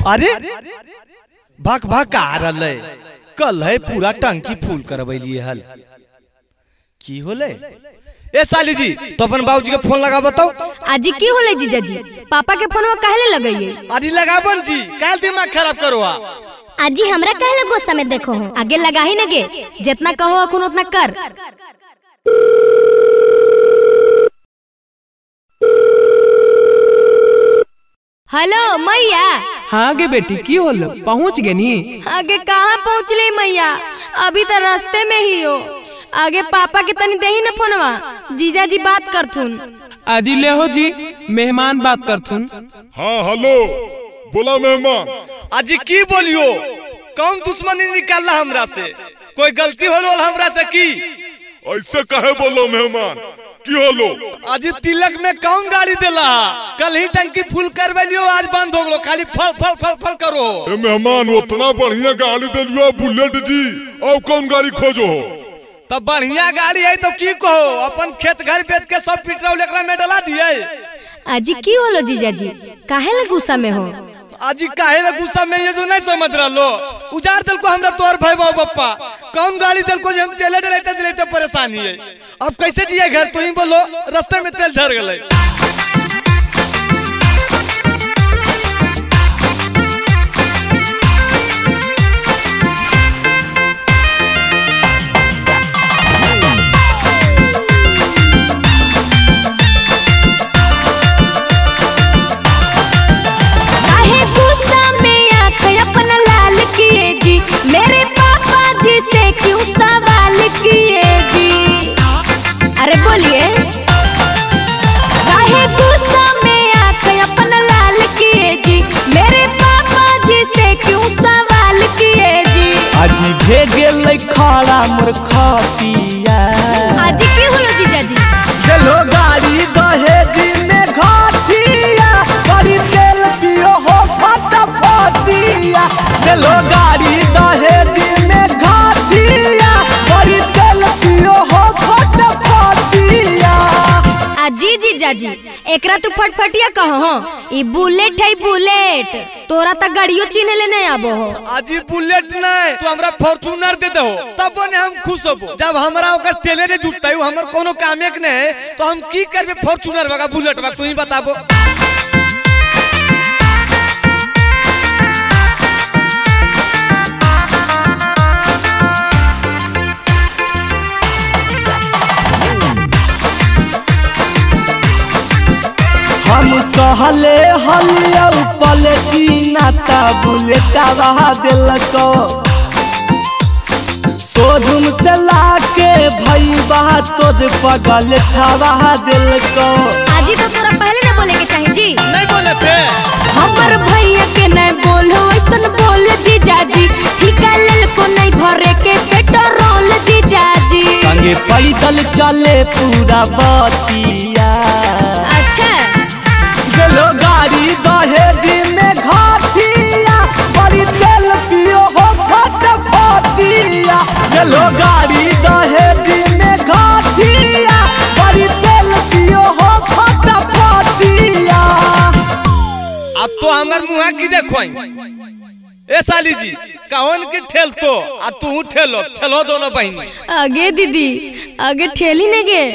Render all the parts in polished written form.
अरे भक भक आ रहा कल है पूरा टंकी फूल करवैलिए हल की होले। ए साली जी तो अपन बाबूजी के फोन लगा बताओ। आजी की होले जीजा जी पापा के फोन में काहे लगाइए। अरे लगाबन जी काहे दिमाग खराब करो। आजी हमरा काहे गुस्सा में देखो हो आगे लगा ही न गे जितना कहो अखुन उतना कर। हेलो मैया। हाँ गे बेटी की होलो पहुँच गए नी। आगे कहाँ पहुँचले मैया अभी तो रास्ते में ही हो। आगे पापा के तनी देही न फोनवा जीजा जी बात करथुन। आजी ले हो जी मेहमान बात करथुन। हाँ हेलो बोला मेहमान। आजी की बोलियो कौन दुश्मनी निकालला हमरा से कोई गलती होलो हमरा से की। ऐसे कहे बोलो मेहमान की होलो। आज तिलक में कौन गाड़ी देला कल ही टंकी फुल करवलियो आज बंद हो गलो खाली फल फल फल फल करो। ए मेहमान उतना बढ़िया गाड़ी दे दियो बुलेट जी और कौन गाड़ी खोजो हो। तब बढ़िया गाड़ी है तो की कहो अपन खेत घर बेच के सब पेट्रोल एकरा में डला दिए। आजी की होलो जीजा जी काहे ल गुस्सा में हो। आजी काहे ल गुस्सा में ये जो नहीं समझ रहा उजार दिल को हमरा तोर भाई बाबू बप्पा कौन गाड़ी दिल को हम तेल डलते परेशानी है। अब कैसे जिए घर तो ही बोलो रास्ते में तेल झड़ गए। मेरे पापा जी से क्यों सवाल किए जी। अरे बोलिए काहे गुस्सा में आंखें अपना लाल किए जी। मेरे पापा जी से क्यों सवाल किए जी। आजी भेगेल खाड़ा मोर खटिया। आजी की होलो जीजा जी चलो गाड़ी दहेज में घाटिया बड़ी तेल पियो हो फटाफटिया। चलो गाड़ी दहेज में घाटिया बड़ी तेल पियो हो फटाफटिया। आजी जीजा जी एकरा तू फटफटिया कहो हो ई बुलेट है बुलेट तोरा त गाड़ियों चिन्ह ले नहीं आबो हो। आजी बुलेट नहीं तू हमरा फॉर्च्यूनर दे दो तब ने हम खुश होबो। जब हमरा ओकर तेले रे जुटतै हमर कोनो कामे के नहीं तो हम की करबे फॉर्च्यूनर बगा बुलेट बगा तू ही बताबो। हम कहले हलिया पलटी नाता बुलेटवा दिलको शोरूम से लाके भईबा तोद पगल ठवा दिलको। आजी तो तोरा पहले न बोले के चाहिए जी। नहीं बोले थे हमर भैया के नहीं बोलो ऐसन बोल जीजा जी ठिका लेल को नहीं धरे के पेट्रोल जीजा जी। संगे पैदल चले पूरा बतिया। अच्छा चलो गाड़ी दहेज में घाटिया बड़ी तेल पियो हो फटाफटिया। चलो गाड़ी दहेज में घाटिया बड़ी तेल पियो हो फटाफटिया। अब तो हमर मुहा की देखो ए साली जी कौन के ठेल तो आ तू ठेलो ठेलो दोनों बहनी। आगे दीदी आगे ठेली ने गे।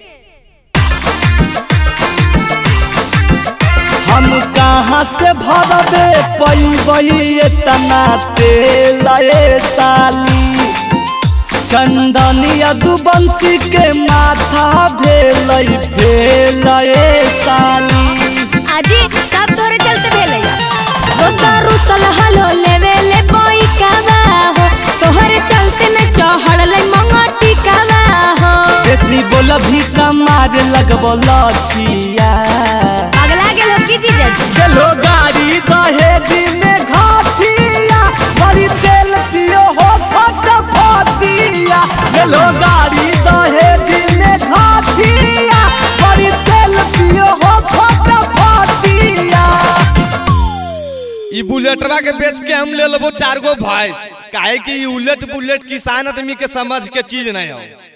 हम कहाँ से भरबे पैबई इतना तेल ए साली। चंदनिया दुबंसी के माथा भेलई भेल ए साली। आजी सब तोरे चलते भेले तो तारू सलहलो लेवे ले बोई कावा हो तोहरे चलते न चढ़ ले मंगटी कावा हो। बेसी बोल भी कमार लगबो लठिया। अगला गेलो की जीजा जी चलो गाड़ी दहेज में घाटिया बड़ी तेल पियो हो फटाफटिया। चलो गाड़ी दहेज में घाटिया बड़ी तेल पियो हो फटाफटिया। ई बुलेटवा के बेच के हम ले लेबो 4 गो भैंस काहे कि उलट बुलेट किसान आदमी के समझ के चीज नहीं हो।